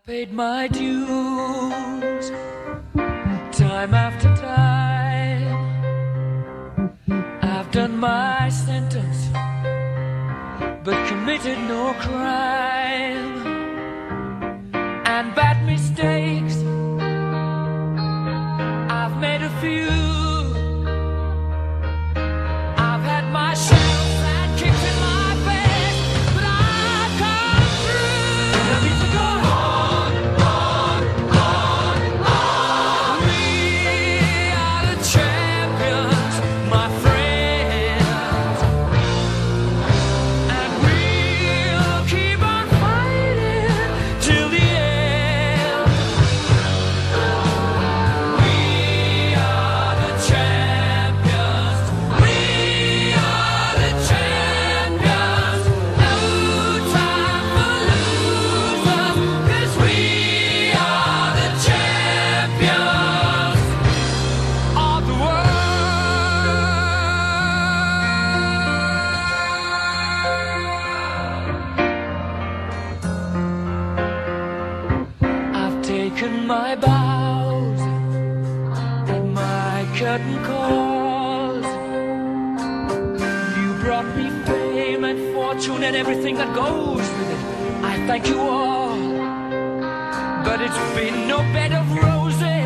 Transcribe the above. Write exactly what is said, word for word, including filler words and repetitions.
Paid my dues time after time. I've done my sentence but committed no crime. And bad mistakes I've made a few. I've had my share of bad kicks in my face, but I've come through. And I need to go on, on, on, on. We are the champions, my friends, and we'll keep on fighting till the end. We are the champions. We are the champions. No time for losers, 'cause we are the champions of the world. I've taken my bows at my curtain calls. You brought me fame and fortune and everything that goes with it. I thank you all, but it's been no bed of roses.